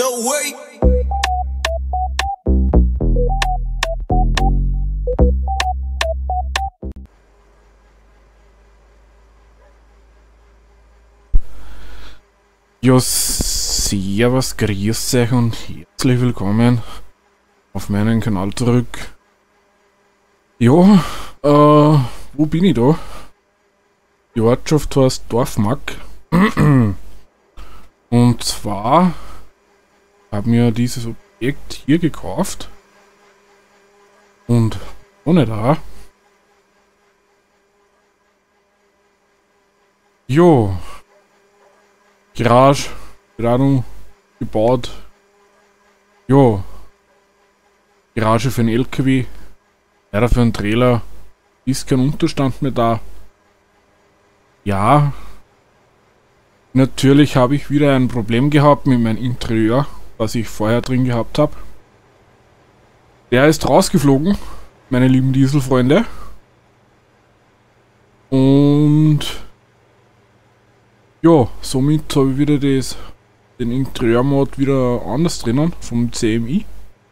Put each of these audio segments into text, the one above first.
no way. Ja, servus, grüß euch und herzlich willkommen auf meinen Kanal zurück. Ja, wo bin ich da? Die Ortschaft heißt Dorfmack. Und zwar haben wir dieses Objekt hier gekauft und ohne da. Jo. Garage, gerade gebaut. Jo. Garage für einen LKW. Leider für einen Trailer ist kein Unterstand mehr da. Ja. Natürlich habe ich wieder ein Problem gehabt mit meinem Interieur, was ich vorher drin gehabt habe. Der ist rausgeflogen, meine lieben Dieselfreunde. Und ja, somit habe ich wieder den Interieurmod wieder anders drinnen, vom CMI.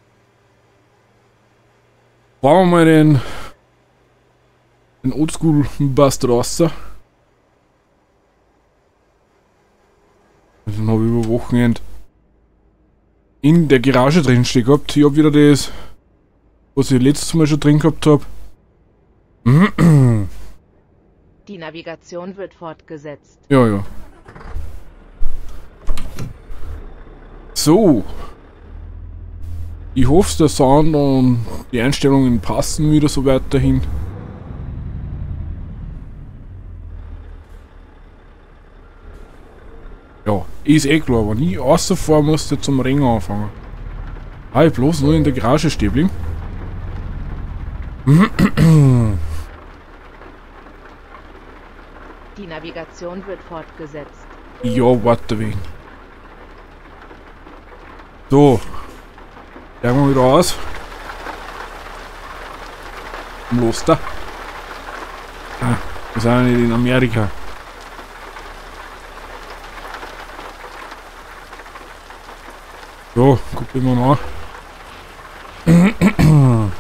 Fahren wir mal den Oldschool Bastard raus. Den habe ich über Wochenende in der Garage drin stehen gehabt. Ich habe wieder das, was ich letztes Mal schon drin gehabt habe. Die Navigation wird fortgesetzt. Ja, ja. So. Ich hoffe, der Sound und die Einstellungen passen wieder so weiterhin. Ja, ist eh klar, wenn ich rausfahren musste zum Ring anfangen. Ah, ich bloß nur in der Garage stehen bleiben. Die Navigation wird fortgesetzt. Ja, warte wegen. So. Steigen wir wieder aus. Los da. Ah, wir sind ja nicht in Amerika. So, gucken wir mal nach.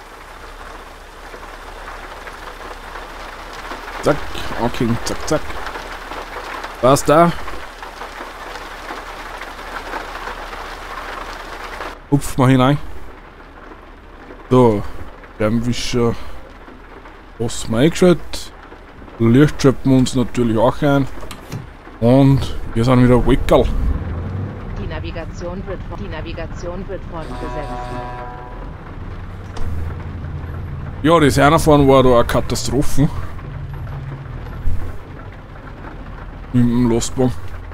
Zack, okay, zack, zack. Was da? Hupf mal hinein. So, Scheibenwischer. Was mal eingeschaltet. Licht schöpfen wir uns natürlich auch ein. Und wir sind wieder Wickel. Die Navigation wird fortgesetzt. Ja, das Reinfahren war da eine Katastrophe. Mit dem Lastwagen.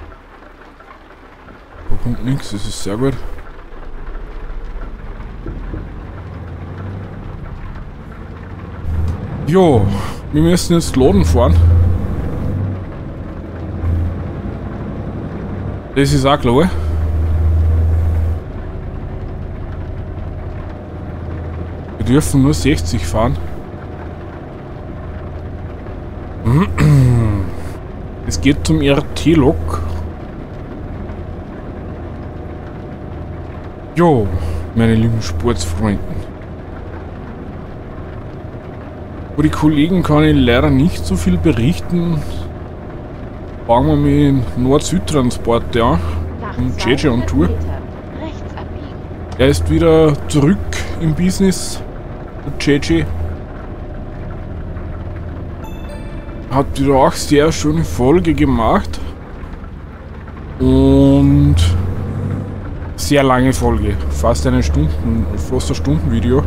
Da kommt nichts, das ist sehr gut. Jo, wir müssen jetzt Laden fahren. Das ist auch klar. Wir dürfen nur 60 fahren. Es geht zum RT-Lok. Jo, meine lieben Sportsfreunden. Über die Kollegen kann ich leider nicht so viel berichten. Fangen wir mit dem Nord-Süd-Transport an. Und JJ on Tour. Er ist wieder zurück im Business. Der JJ. Hat wieder auch sehr schöne Folge gemacht. Und sehr lange Folge. Fast eine Stundenvideo.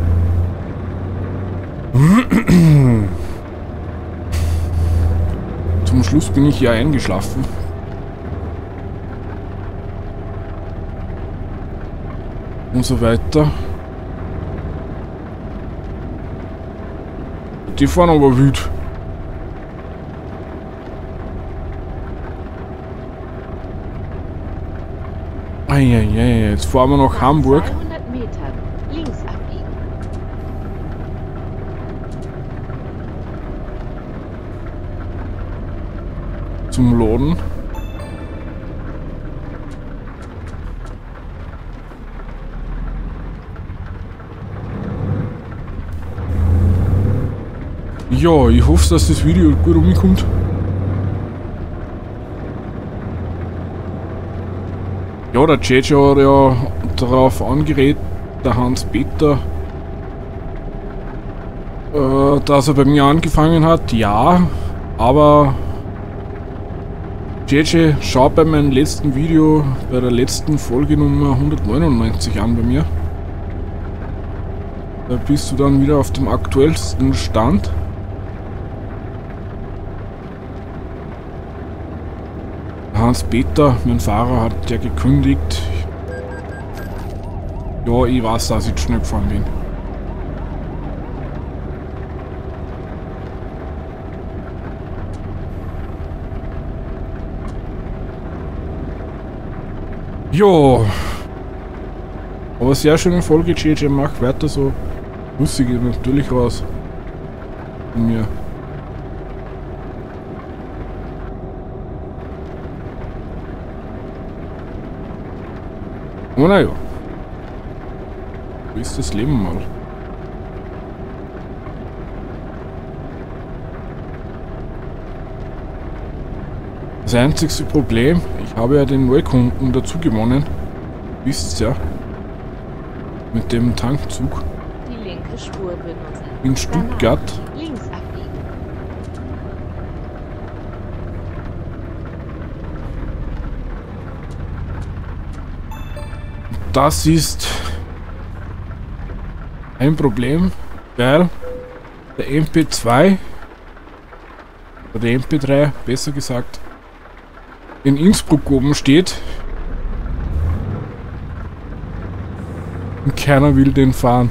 Zum Schluss bin ich ja eingeschlafen. Und so weiter. Die fahren aber wild. Eieiei, jetzt fahren wir nach Hamburg. 200 Metern links abbiegen. Zum Laden. Ja, ich hoffe, dass das Video gut umkommt. Ja, der JJ hat ja darauf angeregt, der Hans-Peter, dass er bei mir angefangen hat. Ja, aber JJ, schau bei meinem letzten Video, bei der letzten Folge Nummer 199 an bei mir. Da bist du dann wieder auf dem aktuellsten Stand. Hans-Peter, mein Fahrer, hat ja gekündigt. Ja, ich weiß, dass ich zu schnell gefahren bin. Ja. Aber sehr schöne Folge, JJ, mach weiter so. Lustig natürlich was von mir. Aber naja. So ist das Leben mal. Das einzigste Problem, ich habe ja den Neukunden dazu gewonnen. Wisst ihr ja. Mit dem Tankzug. Die linke Spur benutzen. In Stuttgart. Danach links abbiegen. Das ist ein Problem, weil der MP2 oder der MP3, besser gesagt, in Innsbruck oben steht und keiner will den fahren.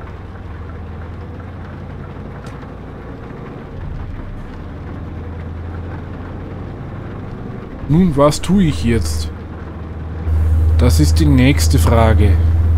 Nun, was tue ich jetzt? Das ist die nächste Frage.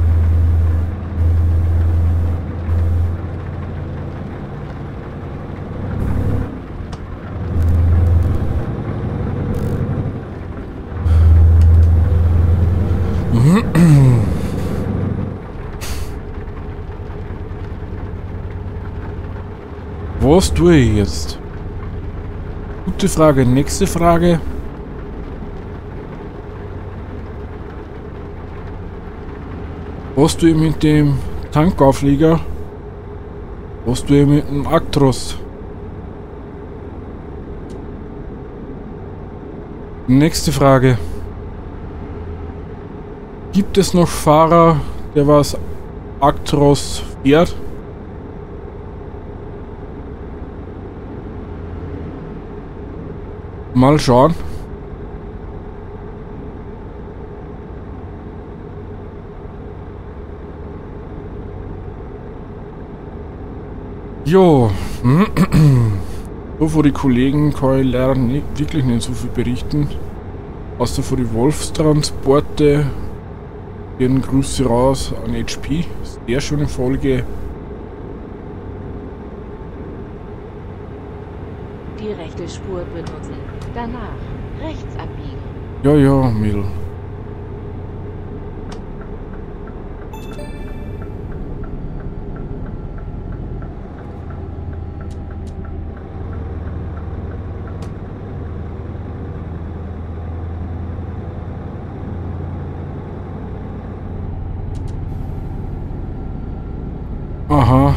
Was tue ich jetzt? Gute Frage. Nächste Frage. Was tue ich mit dem Tankauflieger? Was tue ich mit dem Actros? Nächste Frage. Gibt es noch Fahrer, der was Actros fährt? Mal schauen. Jo. So von den Kollegen kann ich leider wirklich nicht so viel berichten. Außer von den Wolfstransporte. Gehen Grüße raus an HP. Sehr schöne Folge. Die rechte Spur benutzen. Danach rechts abbiegen. Ja, ja, Mädel. Aha.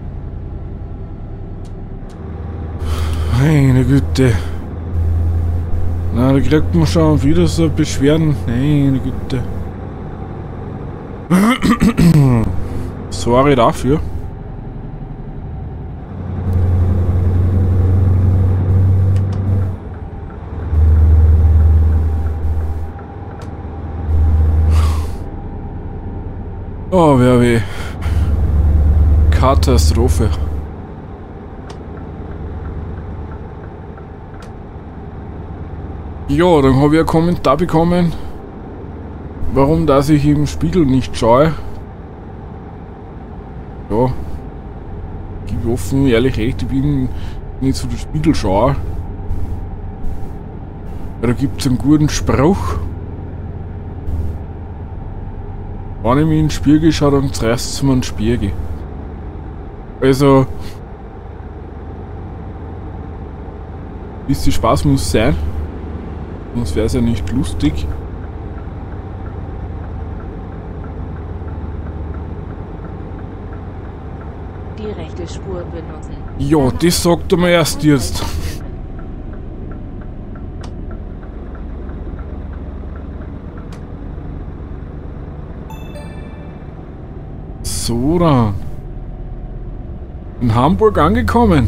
Meine Güte. Na, da kriegt man schon wieder so Beschwerden. Meine Güte. Sorry dafür. Oh, wer weh. Katastrophe. Ja, dann habe ich einen Kommentar bekommen, warum dass ich im Spiegel nicht schaue. Ja, ich gebe offen, ehrlich recht, ich bin nicht so der Spiegelschauer. Ja, da gibt es einen guten Spruch. Wenn ich mich in den Spiegel schaue, dann zerreißt es mir einen Spiegel. Also, Bisschen Spaß muss sein. Sonst wäre es ja nicht lustig. Die rechte Spur benutzen. Ja, das sagt er mir erst jetzt. So dann. In Hamburg angekommen.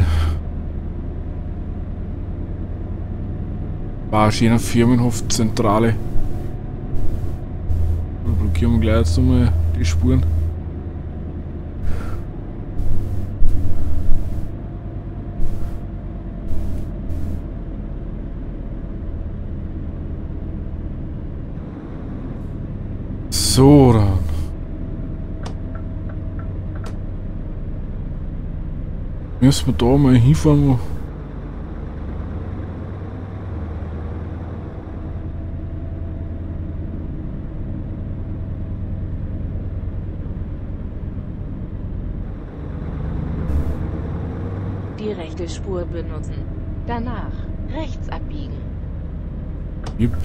War eine schöne Firmenhofzentrale. Dann blockieren wir gleich jetzt einmal die Spuren. So dann. Müssen wir da mal hinfahren, wo Die rechte Spur benutzen. Danach rechts abbiegen. Yep.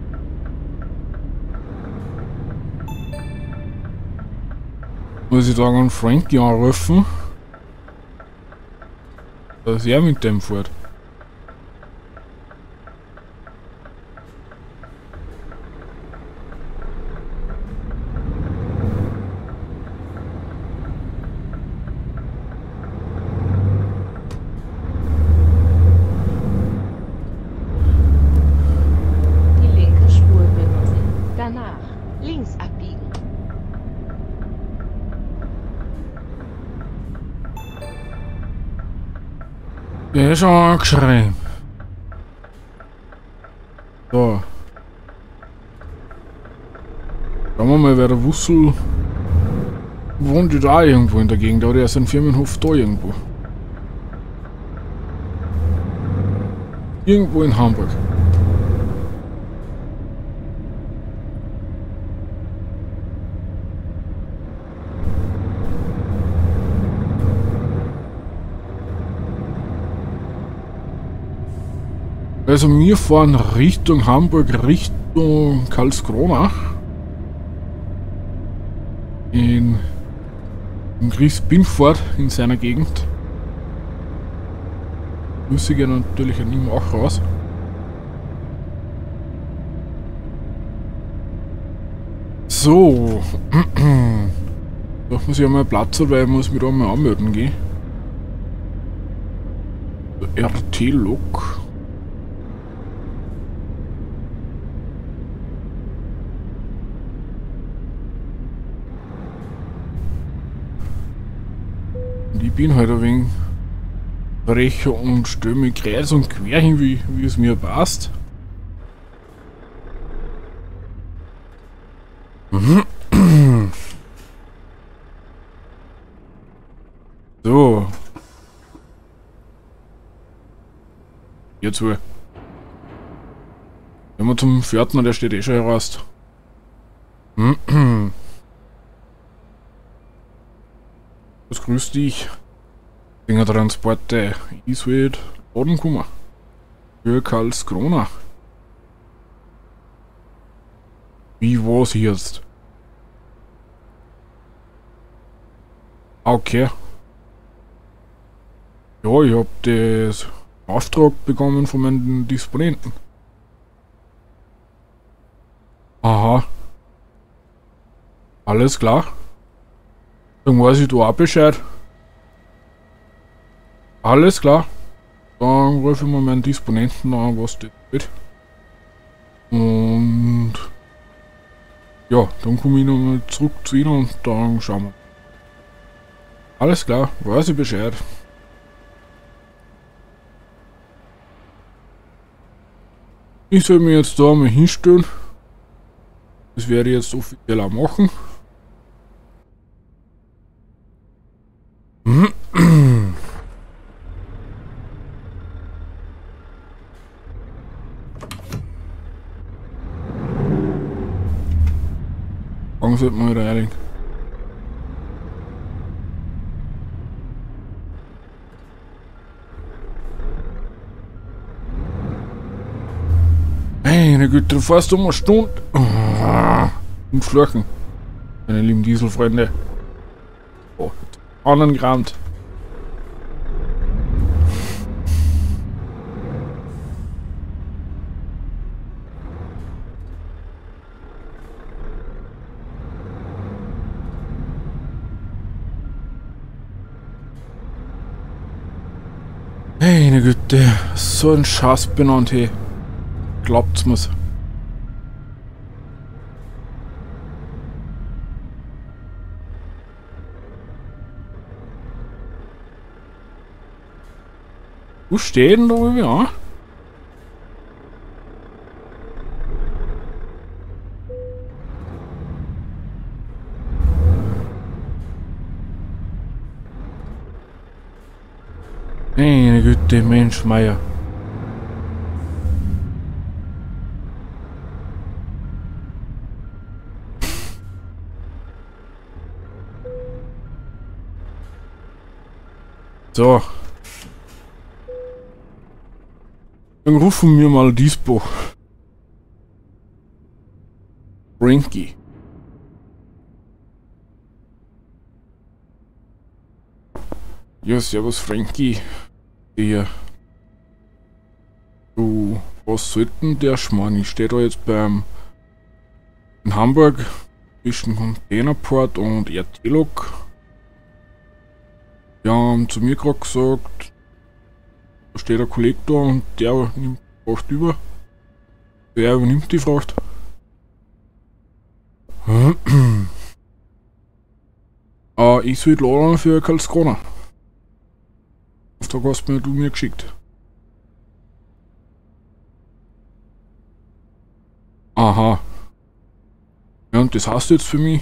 Muss ich da an Frankie anrufen, dass er mit dem fährt. Die linke Spur benutzen. Danach links abbiegen. Der ist schon angeschrieben. So. Schauen wir mal, wer der Wussel wohnt ja da irgendwo in der Gegend, oder er ist ein Firmenhof da irgendwo. Irgendwo in Hamburg. Also wir fahren Richtung Hamburg, Richtung Karlskrona. In Chris Binford in seiner Gegend. Muss ich ja natürlich an ihm auch raus. So. Da muss ich einmal Platz, weil ich muss mich da mal anmelden gehen. RT-Log. Ich bin halt ein wenig Brecher und stelle mich kreuz und quer hin, wie es mir passt. So. Jetzt wohl. Wenn wir zum Pförtner, der steht eh schon heraus. Was grüß dich? Dinger Transporte ist halt Boden gekommen. Für Karlskrona. Wie war's jetzt? Okay. Ja, ich hab das Auftrag bekommen von meinen Disponenten. Aha. Alles klar. Dann weiß ich da auch Bescheid. Alles klar. Dann rufe ich mal meinen Disponenten an, was das wird. Und ja, dann komme ich nochmal zurück zu Ihnen und dann schauen wir. Alles klar, weiß ich Bescheid. Ich soll mich jetzt da mal hinstellen. Das werde ich jetzt offiziell auch machen. Fangen Sie mal rein. Meine Güte, du fährst um eine Stunde. Und Flachen. Meine lieben Dieselfreunde. Oh, anderen Grand. Meine Güte, so ein Schatz benannt, hey. Glaubt's mir's. Wo steht denn da irgendwie an? Meine Güte, Mensch, Meier. So. Dann rufen wir mal Dispo. Frankie. Ja, servus Frankie. Der. Du, was sollte denn der Schmarrn? Ich stehe da jetzt in Hamburg zwischen Containerport und RT-Lok. Die haben zu mir gerade gesagt, da steht ein Kollege da und der nimmt die Fracht über. Der übernimmt die Fracht. Ich soll laden für Karlskrona. Auftrag hast du mir geschickt. Aha. Ja, und das heißt jetzt für mich?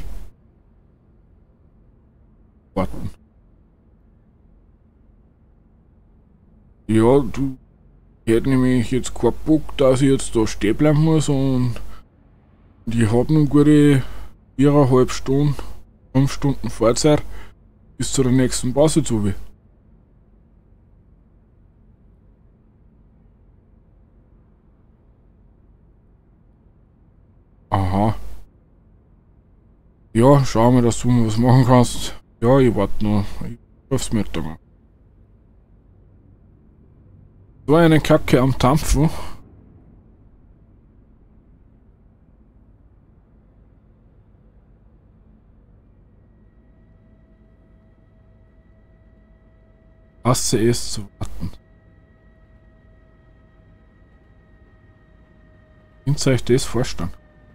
Warten. Ja, du hätte nämlich jetzt keinen Bock, dass ich jetzt da stehen bleiben muss und ich habe noch gute 4,5 Stunden, 5 Stunden Fahrzeit bis zu der nächsten Pause zu. Aha. Ja, schau mal, dass du mal was machen kannst. Ja, ich warte noch. Ich aufs Mittag an. So eine Kacke am Dampfen. Hasse es zu warten. Könnt ihr euch das vorstellen?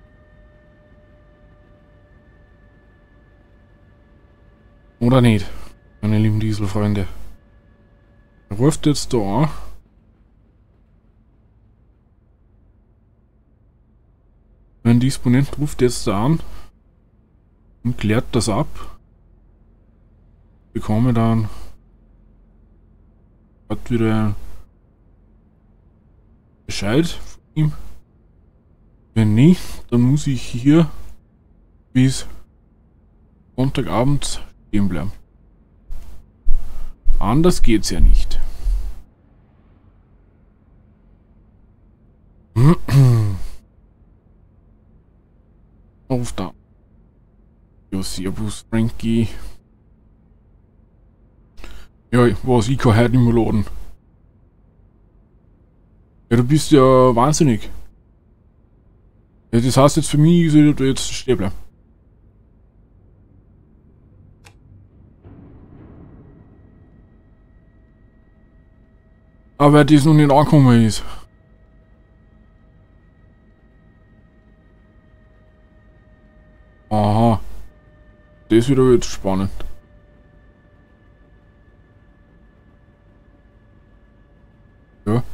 Oder nicht, meine lieben Dieselfreunde? Er ruft jetzt da an. Mein Disponent ruft jetzt da an und klärt das ab. Ich bekomme dann wieder Bescheid von ihm. Wenn nicht, dann muss ich hier bis Sonntagabend stehen bleiben. Anders geht's ja nicht. Auf da. Ja, servus Frankie. Ja, was, ich kann heute nicht mehr laden. Ja, du bist ja wahnsinnig. Ja, das heißt jetzt für mich, ich soll da jetzt stehen bleiben. Aber weil das noch nicht angekommen ist. Aha. Das wird aber jetzt spannend. Ja.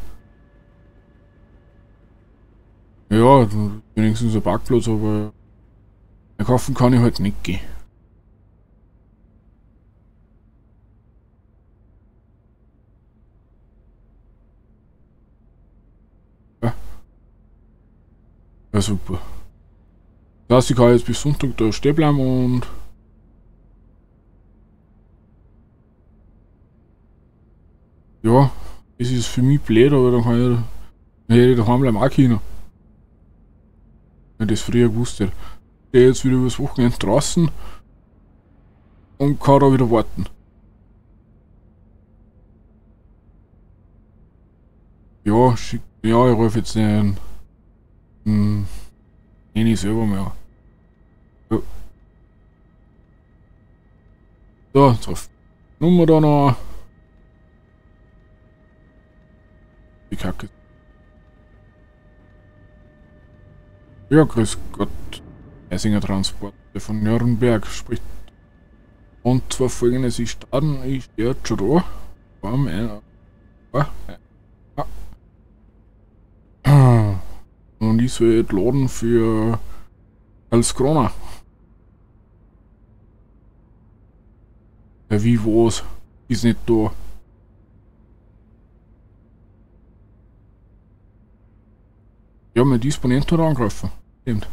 Ja, wenigstens ein Parkplatz, aber kaufen kann ich halt nicht gehen. Ja. Ja, super. Das heißt, ich kann jetzt bis Sonntag da stehen bleiben und ja, das ist für mich blöd, aber dann kann ich, hätte ich daheim bleiben auch können. wenn ich das früher gewusst hätte. Ich stehe jetzt wieder übers Wochenende draußen und kann da wieder warten. Ja, ich rufe jetzt den Eni selber mal an. Ja. So, drauf. Nummer da noch. Die Kacke. Ja, grüß Gott. Eisinger Transport von Nürnberg spricht. Und zwar folgendes, ich stehe jetzt schon da. Und ich soll jetzt laden für Karlskrona. Ja, wie was? Ist nicht da. Ja, mein Disponent hat angegriffen. Stimmt.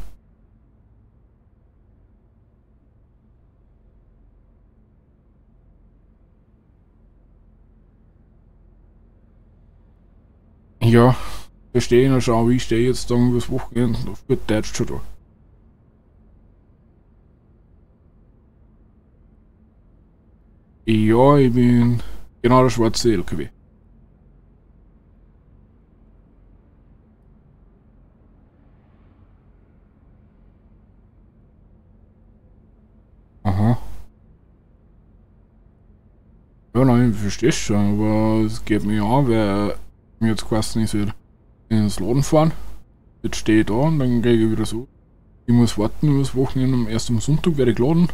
Ja, verstehe ich noch schon, wie ich stehe jetzt dann übers Wochenende auf gut Deutsch schon da. Ja, ich bin genau der schwarze LKW. Aha. Ja, nein, ich verstehe schon, aber es geht mir an, weil mir jetzt geheißen ist, ins Laden fahren. Jetzt stehe ich da und dann kriege ich wieder so. Ich muss warten über das Wochenende, erst am Sonntag werde ich geladen.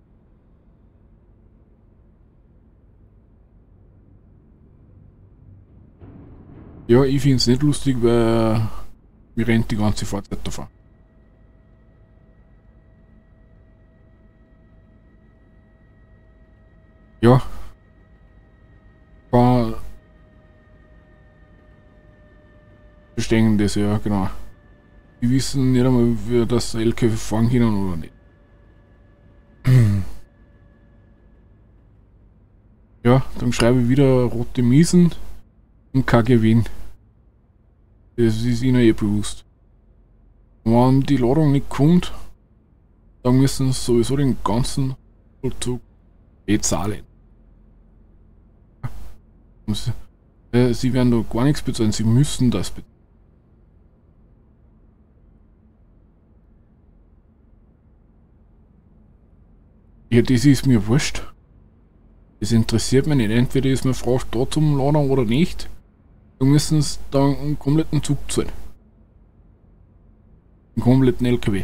Ja, ich finde es nicht lustig, weil mir rennt die ganze Fahrzeit davon. Ja. Verstehen das ja, genau. Die wissen nicht einmal, wie das LKW fahren können oder nicht. Ja, dann schreibe ich wieder rote Miesen und kein Gewinn. Das ist ihnen eh bewusst. Wenn die Ladung nicht kommt, dann müssen sie sowieso den ganzen Vollzug zahlen. Sie werden da gar nichts bezahlen, sie müssen das bezahlen. Ja, das ist mir wurscht. Das interessiert mich nicht. Entweder ist mir Fracht da zum Laden oder nicht. Dann müssen sie dann einen kompletten Zug zahlen. Einen kompletten LKW.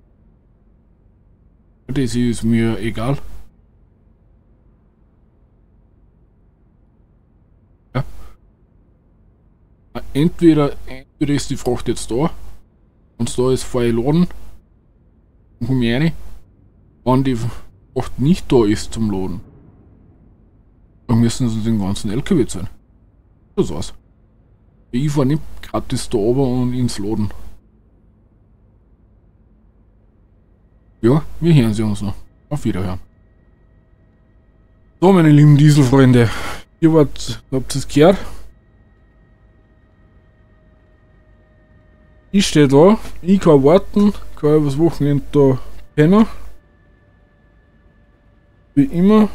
Das ist mir egal. Ja. Entweder ist die Fracht jetzt da. Und da ist fahre ich laden. Dann komme ich rein. Wenn die Fracht nicht da ist zum Laden, dann müssen sie den ganzen LKW zahlen. Das war's. Ich fahre nicht gratis da oben und ins Laden. Ja, wir hören sie uns noch. Auf Wiederhören. So, meine lieben Dieselfreunde. Ihr habt es gehört. Ich stehe da. Ich kann warten. Kann übers Wochenende da pennen. Wie immer.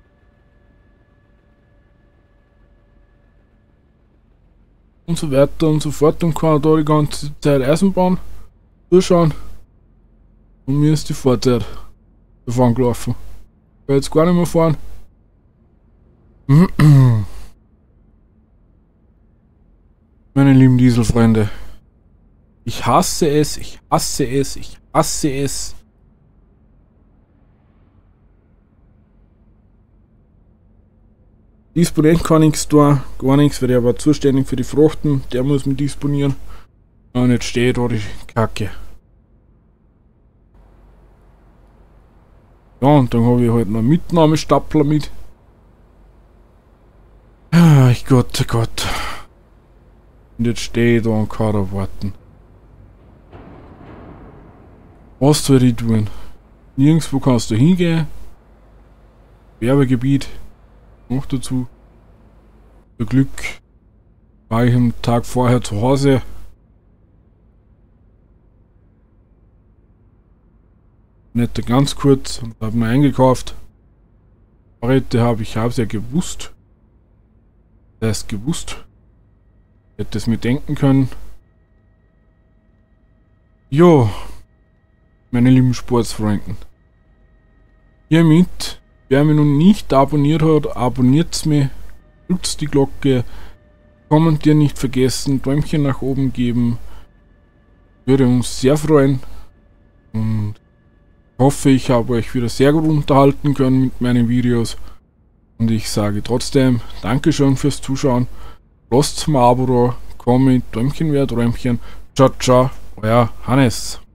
Und so weiter und so fort und kann da die ganze Zeit Eisenbahn zuschauen. Und mir ist die Fahrzeit davon gelaufen. Ich kann jetzt gar nicht mehr fahren. Meine lieben Dieselfreunde. Ich hasse es, ich hasse es, ich hasse es. Disponent kann nichts tun, gar nichts, weil der war zuständig für die Frachten, der muss mich disponieren. Und jetzt steht da die Kacke. Ja, und dann habe ich halt noch einen Mitnahmestapler mit. Gott, oh Gott. Und jetzt stehe ich da und kann da warten. Was soll ich tun? Nirgendwo kannst du hingehen. Werbegebiet. Noch dazu. Für Glück war ich am Tag vorher zu Hause. Nicht ganz kurz und habe mir eingekauft. Fahrräder habe ich ja gewusst. Das ist gewusst. Hätte es mir denken können. Jo, meine lieben Sportsfreunden. Hiermit, wer mich noch nicht abonniert hat, abonniert mich, drückt die Glocke, kommentieren nicht vergessen, Däumchen nach oben geben. Würde uns sehr freuen. Und hoffe, ich habe euch wieder sehr gut unterhalten können mit meinen Videos. Und ich sage trotzdem, Dankeschön fürs Zuschauen. Lasst zum Abo da, Comment, Däumchen wäre Träumchen. Ciao, ciao, euer Hannes.